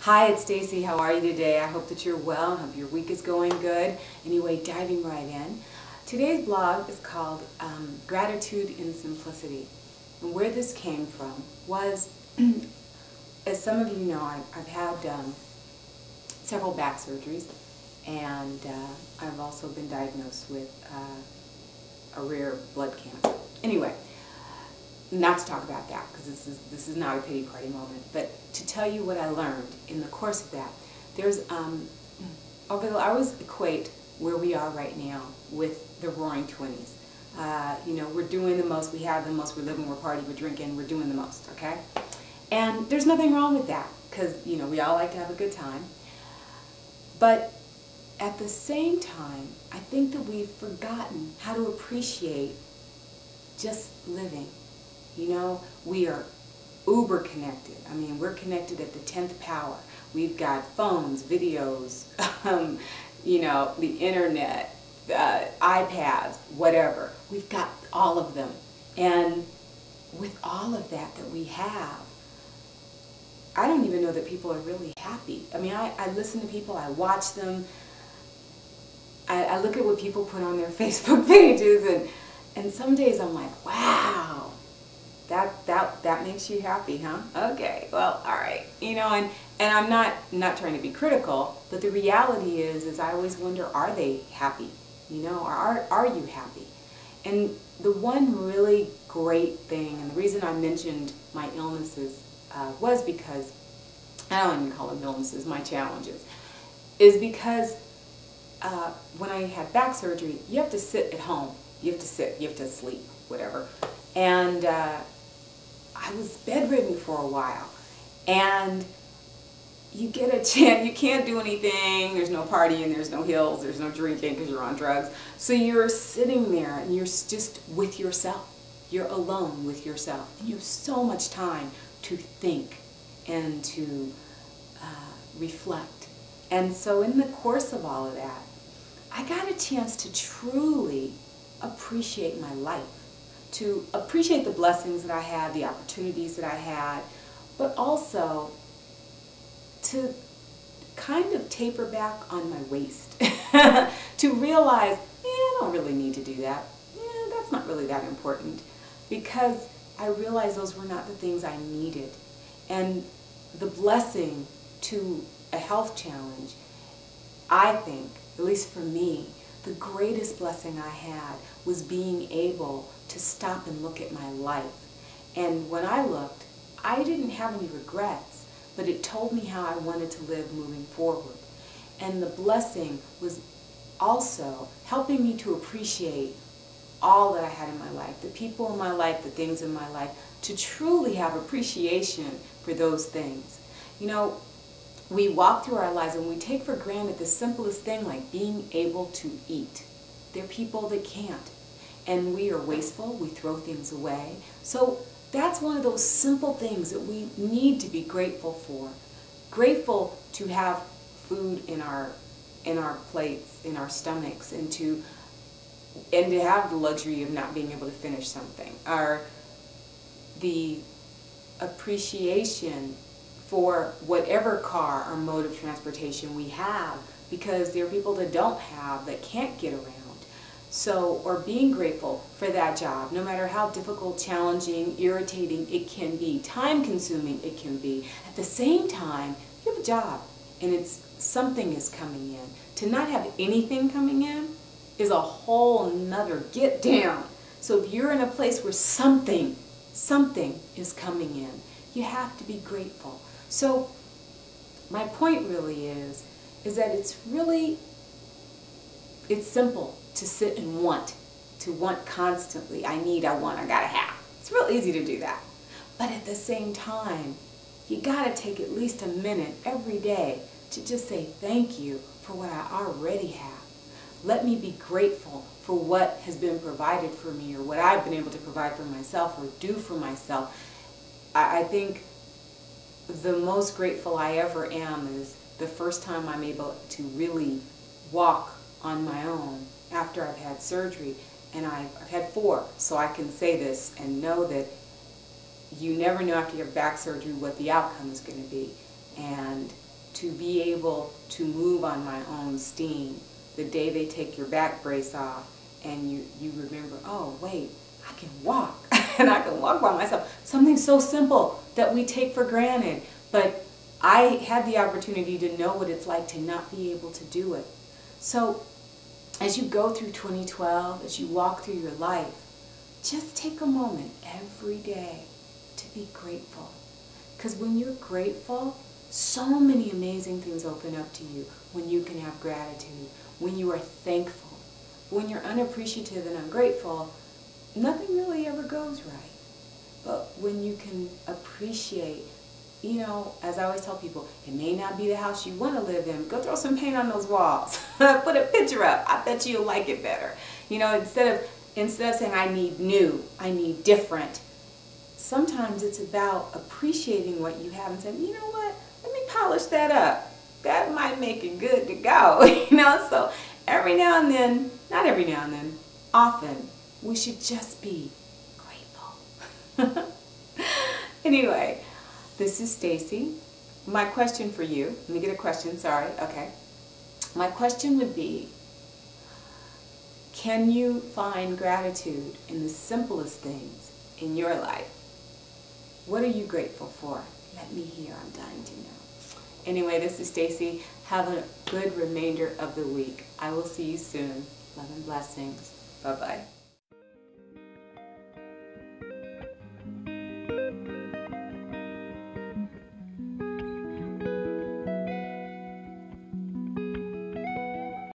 Hi, it's Stacey. How are you today? I hope that you're well. I hope your week is going good. Anyway, diving right in. Today's blog is called Gratitude in Simplicity. And where this came from was, as some of you know, I've had several back surgeries, and I've also been diagnosed with a rare blood cancer. Anyway, not to talk about that, because this is not a pity party moment, but to tell you what I learned in the course of that. There's I always equate where we are right now with the Roaring 20s. You know, we're doing the most, we have the most, we're living, we're partying, we're drinking, we're doing the most, okay? And there's nothing wrong with that, because, you know, we all like to have a good time. But at the same time, I think that we've forgotten how to appreciate just living. You know, we are uber connected. I mean, we're connected at the 10th power. We've got phones, videos, you know, the internet, iPads, whatever. We've got all of them. And with all of that we have, I don't even know that people are really happy. I mean, I listen to people, I watch them, I look at what people put on their Facebook pages, and some days I'm like, wow. That makes you happy, huh? Okay, well, all right. You know, and I'm not trying to be critical, but the reality is I always wonder, are they happy? You know, are you happy? And the one really great thing, and the reason I mentioned my illnesses was because, I don't even call them illnesses, my challenges, is because when I had back surgery, you have to sit at home. You have to sit, you have to sleep, whatever. And I was bedridden for a while, and you get a chance, you can't do anything, there's no partying, there's no hills, there's no drinking because you're on drugs. So you're sitting there and you're just with yourself. You're alone with yourself. And you have so much time to think and to reflect. And so in the course of all of that, I got a chance to truly appreciate my life. To appreciate the blessings that I had, the opportunities that I had, but also to kind of taper back on my waist. To realize, I don't really need to do that. That's not really that important. Because I realized those were not the things I needed. And the blessing to a health challenge, I think, at least for me, the greatest blessing I had was being able to stop and look at my life. And when I looked, I didn't have any regrets, but it told me how I wanted to live moving forward. And the blessing was also helping me to appreciate all that I had in my life, the people in my life, the things in my life, to truly have appreciation for those things. You know, we walk through our lives and we take for granted the simplest thing, like being able to eat. There are people that can't. And we are wasteful, we throw things away. So that's one of those simple things that we need to be grateful for. Grateful to have food in our plates, in our stomachs, and to have the luxury of not being able to finish something. Or the appreciation for whatever car or mode of transportation we have, because there are people that don't have, that can't get around. So, or being grateful for that job, no matter how difficult, challenging, irritating it can be, time-consuming it can be. At the same time, you have a job, and something is coming in. To not have anything coming in is a whole nother get down. So if you're in a place where something is coming in, you have to be grateful. So my point really is that it's simple to sit and want constantly. I need, I want, I gotta have. It's real easy to do that. But at the same time, you gotta take at least a minute every day to just say thank you for what I already have. Let me be grateful for what has been provided for me, or what I've been able to provide for myself or do for myself. I think the most grateful I ever am is the first time I'm able to really walk on my own after I've had surgery. And I've had 4, so I can say this and know that you never know after your back surgery what the outcome is going to be. And to be able to move on my own steam. The day they take your back brace off and you remember, oh wait, I can walk and I can walk by myself. Something so simple that we take for granted, but I had the opportunity to know what it's like to not be able to do it. So as you go through 2012, as you walk through your life, just take a moment every day to be grateful. Because when you're grateful, so many amazing things open up to you when you can have gratitude, when you are thankful. When you're unappreciative and ungrateful, nothing really ever goes right. But when you can appreciate, you know, as I always tell people, it may not be the house you want to live in. Go throw some paint on those walls. Put a picture up. I bet you'll like it better. You know, instead of saying I need new, I need different, sometimes it's about appreciating what you have and saying, you know what, let me polish that up. That might make it good to go. You know, so every now and then, not every now and then, often, we should just be grateful. Anyway, this is Stacye. My question for you, let me get a question, sorry, okay. My question would be, can you find gratitude in the simplest things in your life? What are you grateful for? Let me hear, I'm dying to know. Anyway, this is Stacye. Have a good remainder of the week. I will see you soon. Love and blessings. Bye-bye.